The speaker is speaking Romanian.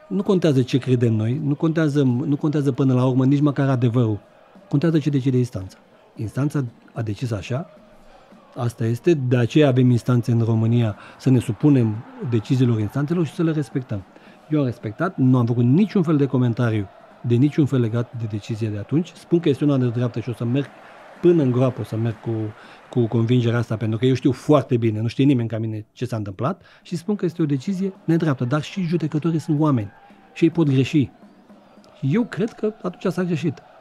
Nu contează ce credem noi, nu contează până la urmă nici măcar adevărul. Contează ce decide instanța. Instanța a decis așa, asta este, de aceea avem instanțe în România să ne supunem deciziilor instanțelor și să le respectăm. Eu am respectat, nu am făcut niciun fel de comentariu de niciun fel legat de decizie de atunci. Spun că este una de dreaptă și o să merg până în groapă, o să merg cu convingerea asta, pentru că eu știu foarte bine, nu știe nimeni ca mine ce s-a întâmplat și spun că este o decizie nedreaptă, dar și judecătorii sunt oameni și ei pot greși. Eu cred că atunci s-a greșit.